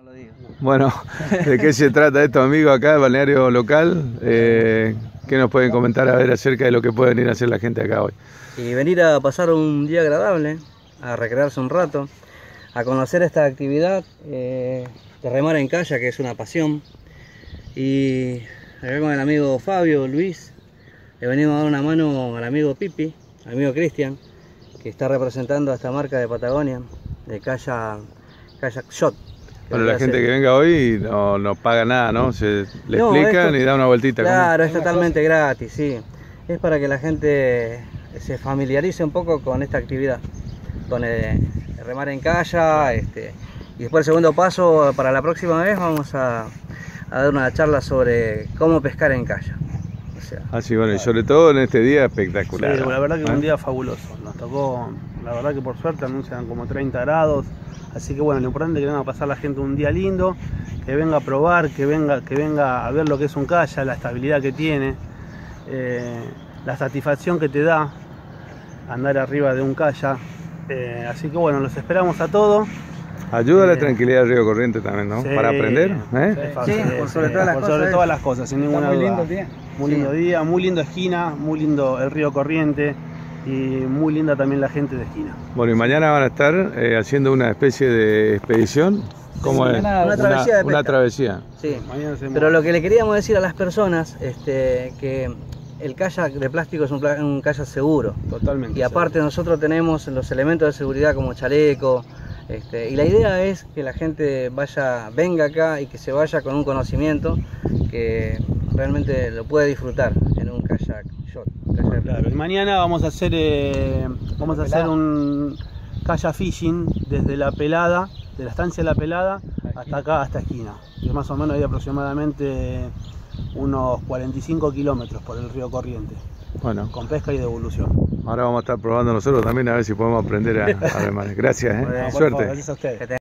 Bueno, ¿de qué se trata esto, amigo, acá del balneario local? ¿Qué nos pueden comentar a ver acerca de lo que puede venir a hacer la gente acá hoy? Y venir a pasar un día agradable, a recrearse un rato, a conocer esta actividad de remar en kayak, que es una pasión. Y acá con el amigo Fabio, Luis, le venimos a dar una mano al amigo Pipi, al amigo Cristian, que está representando a esta marca de Patagonia, de Kayak Shot. Bueno, la gente que venga hoy no paga nada, ¿no? Le explican y da una vueltita. Claro, es totalmente gratis, sí. Es para que la gente se familiarice un poco con esta actividad, con el remar en kayak. Y después el segundo paso, para la próxima vez, vamos a dar una charla sobre cómo pescar en kayak. Así, bueno, y sobre todo en este día espectacular. Sí, la verdad que un día fabuloso. Nos tocó, la verdad que por suerte anuncian como 30 grados. Así que bueno, lo importante es que venga a pasar la gente un día lindo, que venga a probar, que venga a ver lo que es un kayak, la estabilidad que tiene, la satisfacción que te da andar arriba de un kayak. Así que bueno, los esperamos a todos. Ayuda a la tranquilidad del río Corriente también, ¿no? Sí, para aprender. Sí, por sobre todas las cosas. Sin ninguna duda. Muy lindo el día. Muy lindo día, muy lindo Esquina, muy lindo el río Corriente. Y muy linda también la gente de Esquina. Bueno, y mañana van a estar haciendo una especie de expedición. ¿Cómo es? Una travesía de pesca. Una travesía. Sí, pero lo que le queríamos decir a las personas, que el kayak de plástico es un kayak seguro. Totalmente. Y aparte nosotros tenemos los elementos de seguridad como chaleco. Y la idea es que la gente venga acá y que se vaya con un conocimiento que realmente lo puede disfrutar en un kayak shot. Claro, y mañana vamos a hacer un kayak fishing desde la Pelada, de la estancia de la Pelada hasta acá, hasta Esquina, que más o menos hay aproximadamente unos 45 kilómetros por el río Corriente. Bueno, con pesca y devolución. Ahora vamos a estar probando nosotros también a ver si podemos aprender a remar. Gracias, Bueno, suerte. Favor, gracias a ustedes.